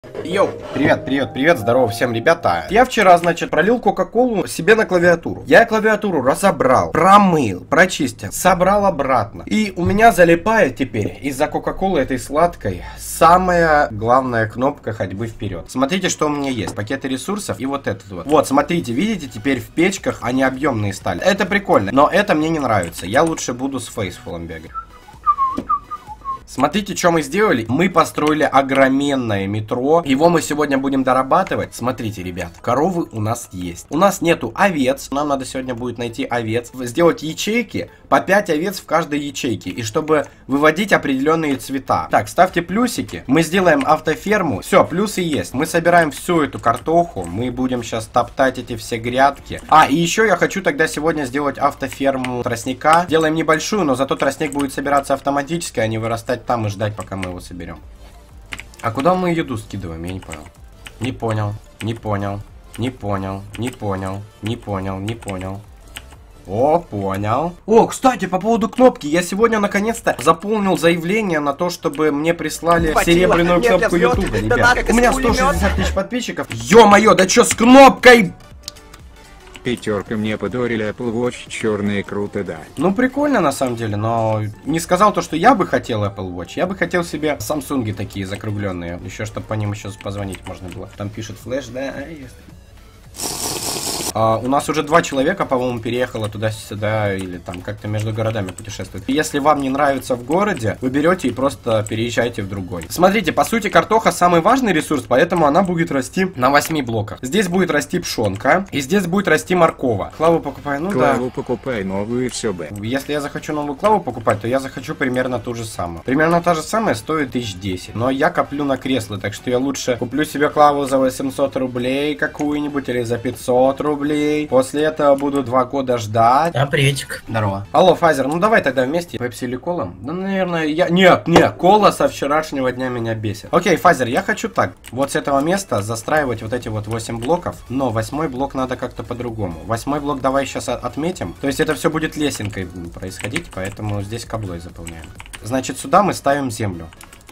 Йоу, привет, здорово всем, ребята. Я вчера, значит, пролил кока-колу себе на клавиатуру. Я клавиатуру разобрал, промыл, прочистил, собрал обратно. И у меня залипает теперь из-за кока-колы этой сладкой самая главная кнопка ходьбы вперед. Смотрите, что у меня есть. Пакеты ресурсов и вот этот вот. Вот, смотрите, видите, теперь в печках они объемные стали. Это прикольно, но это мне не нравится. Я лучше буду с фейсфулом бегать. Смотрите, что мы сделали. Мы построили огроменное метро. Его мы сегодня будем дорабатывать. Смотрите, ребят, коровы у нас есть. У нас нету овец. Нам надо сегодня будет найти овец. Сделать ячейки. По 5 овец в каждой ячейке. И чтобы выводить определенные цвета. Так, ставьте плюсики. Мы сделаем автоферму. Все, плюсы есть. Мы собираем всю эту картоху. Мы будем сейчас топтать эти все грядки. А, и еще я хочу тогда сегодня сделать автоферму тростника. Делаем небольшую, но зато тростник будет собираться автоматически, а не вырастать там и ждать, пока мы его соберем. А куда мы еду скидываем? Я не понял. Не понял. Не понял. Не понял. Не понял. Не понял. Не понял. О, понял. О, кстати, по поводу кнопки. Я сегодня наконец-то заполнил заявление на то, чтобы мне прислали серебряную кнопку YouTube, ребят. У меня 160 тысяч подписчиков. Ё-моё, да чё с кнопкой? Пятерка мне подарили Apple Watch, черные, круто, да. Ну, прикольно на самом деле, но не сказал то, что я бы хотел Apple Watch. Я бы хотел себе Samsung такие закругленные. Еще, чтобы по ним еще позвонить можно было. Там пишет флеш, да. У нас уже 2 человека, по-моему, переехало туда-сюда или там как-то между городами путешествуют. Если вам не нравится в городе, вы берете и просто переезжаете в другой. Смотрите, по сути, картоха самый важный ресурс, поэтому она будет расти на 8 блоках. Здесь будет расти пшенка, и здесь будет расти моркова. Клаву покупай, ну Клаву да. покупай новую и все бы. Если я захочу новую клаву покупать, то я захочу примерно ту же самую. Примерно та же самая стоит 1010. Но я коплю на кресло, так что я лучше куплю себе клаву за 800 рублей какую-нибудь или за 500 рублей. После этого буду 2 года ждать. А, приветик. Здорово. Алло, Фазер, ну давай тогда вместе. Пепси или кола? Да, наверное, я... Нет, кола со вчерашнего дня меня бесит. Окей, Фазер, я хочу так. Вот с этого места застраивать вот эти вот 8 блоков. Но 8-й блок надо как-то по-другому. 8-й блок давай сейчас отметим. То есть это все будет лесенкой происходить, поэтому здесь каблой заполняем. Значит, сюда мы ставим землю.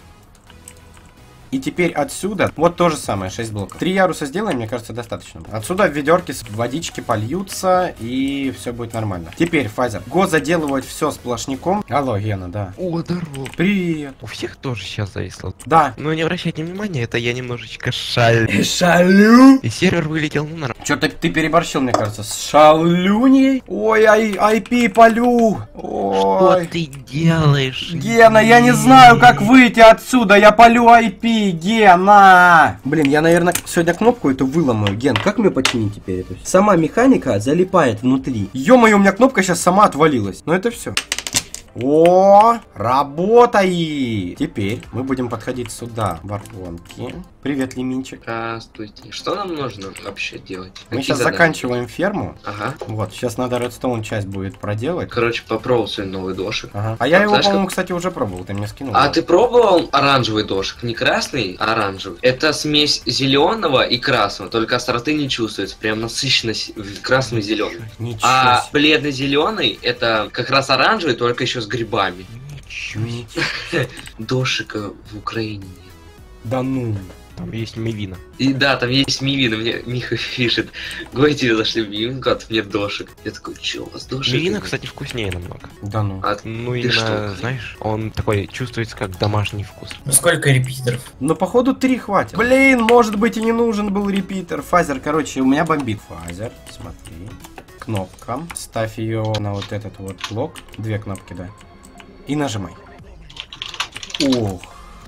И теперь отсюда, вот то же самое, 6 блоков. 3 яруса сделаем, мне кажется, достаточно. Отсюда в ведерке водички польются, и все будет нормально. Теперь, Фазер, го заделывать все сплошняком. Алло, Гена, да. О, здорово. Привет. У всех тоже сейчас зависло. Да. Но не обращайте внимания, это я немножечко шалю. Шалю? И сервер вылетел, ну нормально. Что-то ты переборщил, мне кажется, с шалюней. Ой, IP полю. Ой. Что ты делаешь? Гена, я не знаю, как выйти отсюда. Я полю IP. Гена! Блин, я, наверное, сегодня кнопку эту выломаю. Ген, как мне починить теперь это все? Сама механика залипает внутри. Ё-моё, у меня кнопка сейчас сама отвалилась. Но это все. О, работает! Теперь мы будем подходить сюда, воронки. Привет, Лиминчик. Здравствуйте. Что нам нужно вообще делать? Мы Какие сейчас задания? заканчиваем ферму. Ага. Вот, сейчас надо редстоун часть будет проделать. Короче, попробовал сегодня новый дошик. Ага. А я его, знаешь, по-моему, кстати, уже пробовал, ты мне скинул. А ты пробовал оранжевый дошик? Не красный, а оранжевый. Это смесь зеленого и красного, только остроты не чувствуется. Прям насыщенность красным и зеленым. Ничего А себе. бледно-зеленый это как раз оранжевый, только еще с грибами. Ничего. Дошика в Украине нет. Да ну. Там есть мивина. И да, там есть мивина, мне Миха пишет. Говорит, тебе зашли мивину, как нет дошек. Я такой, чё, у вас дошек? Мивина, нет?» кстати, вкуснее намного. Да ну. А Ну ты именно, что? знаешь, он такой чувствуется как домашний вкус. Ну сколько репитеров? Ну, походу, 3 хватит. Блин, может быть, и не нужен был репитер. Фазер, короче, у меня бомбит. Фазер, смотри. Кнопка. Ставь ее на вот этот вот блок. 2 кнопки, да. И нажимай. Ох.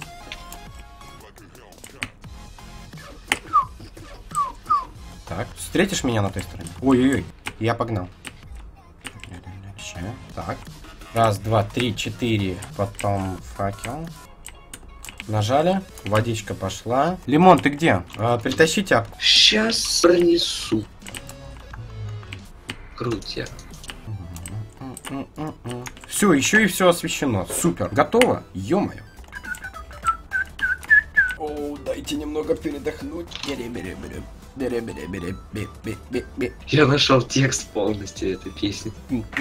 Так, встретишь меня на той стороне? Ой-ой-ой, я погнал. Так. 1, 2, 3, 4. Потом факел. Нажали. Водичка пошла. Лимон, ты где? Притащите ап. Сейчас пронесу. Крутя. Все, еще и все освещено. Супер. Готово? Ё-моё. О, да Дайте немного передохнуть. Я нашел текст полностью этой песни.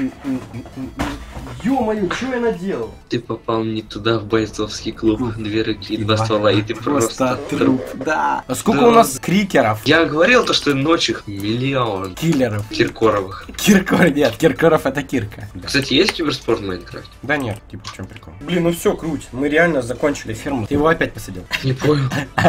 Ё-моё, что я наделал? Ты попал не туда, в бойцовский клуб. 2 руки, 2 ствола, и ты просто труп. Да. А сколько Да. у нас крикеров? Я говорил то, что ночь их миллион. Киллеров. Киркоровых. Нет, Киркоров это Кирка. Да. Кстати, есть киберспорт в Майнкрафте? Да нет, типа в чем прикол? Блин, ну все, круть. Мы реально закончили ферму. Ты его опять посадил. Не понял.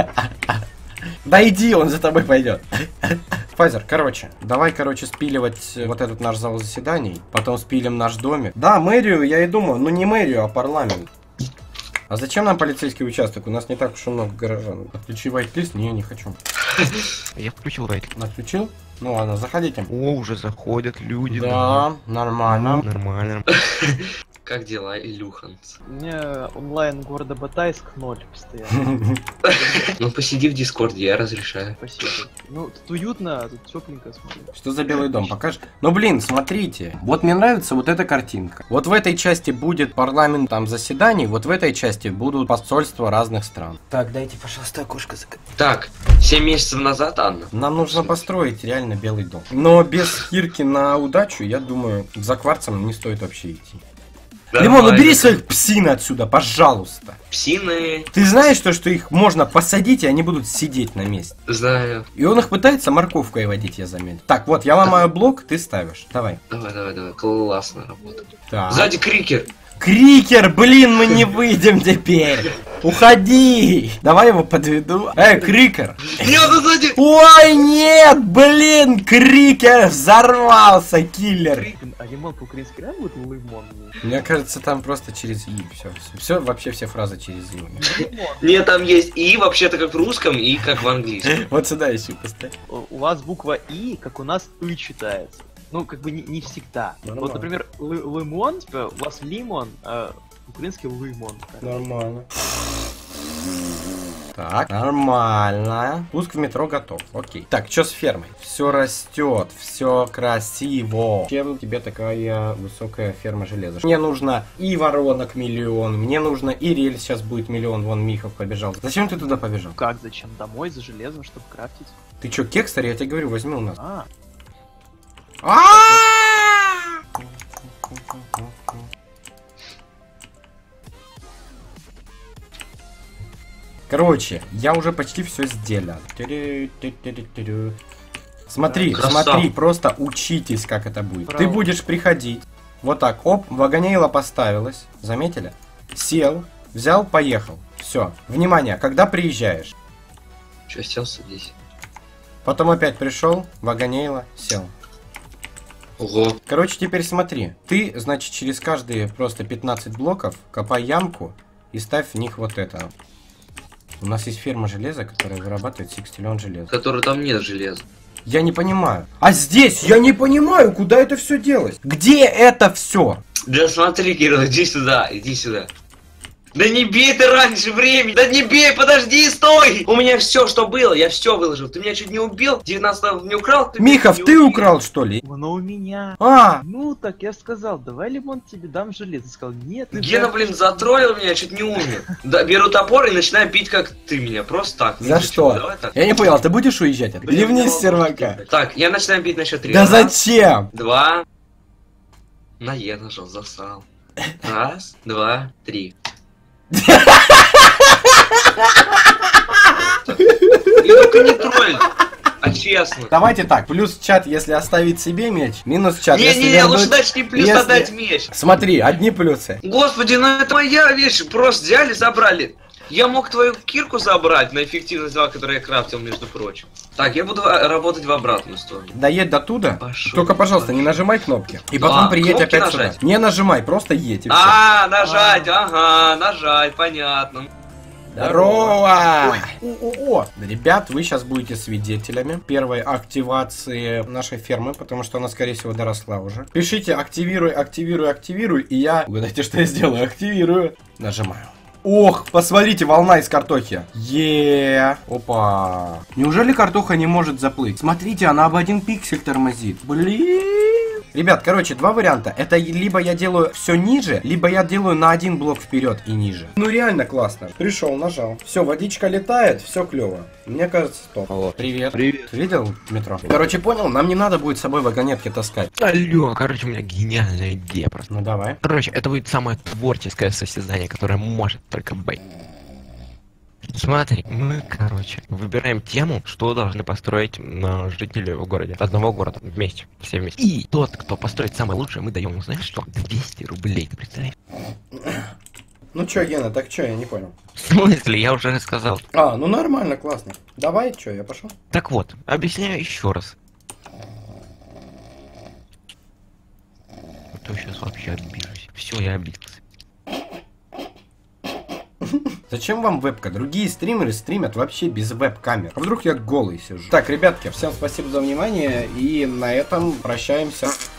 Да иди, он за тобой пойдет. Фазер, короче, давай, спиливать вот этот наш зал заседаний, потом спилим наш домик. Да, мэрию, я и думаю, ну не мэрию, а парламент. А зачем нам полицейский участок? У нас не так уж и много горожан. Отключи вайт-лист? Не хочу. Я включил райт. Отключил? Ну ладно, заходите. О, уже заходят люди. Да, нормально. Нормально. Как дела, Илюханц? У меня онлайн города Батайск 0 постоянно. Ну посиди в Дискорде, я разрешаю. Спасибо. Ну, тут уютно, тут тепленько, смотри. Что за Белый дом? Покажешь? Ну блин, смотрите. Вот мне нравится вот эта картинка. Вот в этой части будет парламент там заседаний, вот в этой части будут посольства разных стран. Так, дайте, пожалуйста, окошко закрыть. Так, 7 месяцев назад, Анна. Нам нужно построить реально Белый дом. Но без Кирки на удачу, я думаю, за кварцем не стоит вообще идти. Лимон, убери своих псин отсюда, пожалуйста. Псины. Ты знаешь, что их можно посадить, и они будут сидеть на месте. Знаю. И он их пытается морковкой водить, я заметил. Так, вот, я ломаю блок, ты ставишь. Давай. Давай. Классно работает. Так. Сзади крикер. Крикер, блин, мы не выйдем теперь. Уходи. Давай его подведу. Крикер. Нет, сзади. Ой, нет, блин, Крикер взорвался, киллер. А ремонт по-украински реально будет лимон? Мне кажется, там просто через И. Все, вообще все фразы через И. Нет, там есть и вообще-то как в русском, и как в английском. Вот сюда еще поставь. У вас буква И, как у нас И читается. Ну, как бы не всегда. Нормально. Вот, например, лимон, типа, у вас лимон, а по-украински лимон. Нормально. Так, нормально. Пуск в метро готов. Окей. Так, что с фермой? Все растет, все красиво. Чем тебе такая высокая ферма железа? Мне нужно и воронок миллион, мне нужно и рельс сейчас будет миллион. Вон Михов побежал. Зачем ты туда побежал? Как, зачем? Домой за железом, чтобы крафтить? Ты что, кекстер? Я тебе говорю, возьми у нас. Короче, я уже почти все сделал. Смотри, смотри, просто учитесь, как это будет. Ты будешь приходить. Вот так, оп, вагонейла поставилась. Заметили? Сел, взял, поехал. Все. Внимание, когда приезжаешь? Че, сел, садись. Потом опять пришел, вагонейла, сел. Ого. Короче, теперь смотри. Ты, значит, через каждые просто 15 блоков копай ямку и ставь в них вот это. У нас есть ферма железа, которая вырабатывает секстиллион железа. Который там нет железа. Я не понимаю. А здесь я не понимаю, куда это все делать. Где это все? Да смотри, Кирилл, иди сюда, иди сюда. Да не бей ты раньше времени! Да не бей, подожди, стой! У меня все, что было, я все выложил. Ты меня чуть не убил, 19-го не украл. Михов, ты украл, что ли? Оно у меня. А! Ну так я сказал, давай, Лимон, тебе дам железо. Сказал, нет. Гена, блин, затроллил меня, чуть не умер. Да, беру топор и начинаю бить, как ты меня. Просто так. За Ну, что? давай так. Я не понял, ты будешь уезжать? Ливни с сервака. Так, я начинаю бить на счет 3. Да зачем? 2. На Е нажал, засрал. 1, 2, 3. И только не тролль, а честно. Давайте так, плюс чат, если оставить себе меч, минус чат, если Не-не-не, вернуть... лучше дать не плюс, если- отдать меч. Смотри, одни плюсы. Господи, ну это моя вещь, просто взяли, забрали. Я мог твою кирку забрать на эффективность 2, которую я крафтил, между прочим. Так, я буду работать в обратную сторону. Доедь до туда, Пошел, только, пожалуйста, не нажимай кнопки. И потом приедь кнопки опять нажать? сюда. Не нажимай, просто едь и все. А, нажать, ага, нажать, понятно. Здорово! О, ребят, вы сейчас будете свидетелями первой активации нашей фермы, потому что она, скорее всего, доросла уже. Пишите активируй, активируй, активируй, и я... Угадайте, что я сделаю? Активирую. Нажимаю. Ох, посмотрите, волна из картохи. Опа. Неужели картоха не может заплыть? Смотрите, она об 1 пиксель тормозит. Блин. Ребят, короче, два варианта. Это либо я делаю все ниже, либо я делаю на один блок вперед и ниже. Ну реально классно. Пришел, нажал. Все, водичка летает, все клево. Мне кажется, топ. Алло. Привет. Привет. Видел метро? Короче, понял, нам не надо будет с собой вагонетки таскать. Алло, короче, у меня гениальная идея просто. Ну давай. Короче, это будет самое творческое состязание, которое может только быть. Смотри, мы, короче, выбираем тему, что должны построить жители в городе. Одного города, вместе, все вместе. И тот, кто построит самое лучшее, мы даем ему, знаешь что? 200 рублей, ты представляешь? Ну чё, Гена, так чё, я не понял. В смысле? Я уже рассказал. А, ну нормально, классно. Давай, чё, я пошел. Так вот, объясняю еще раз. А то сейчас вообще обижусь. Все, я обиделся. Зачем вам вебка? Другие стримеры стримят вообще без веб-камер. А вдруг я голый сижу? Так, ребятки, всем спасибо за внимание. И на этом прощаемся.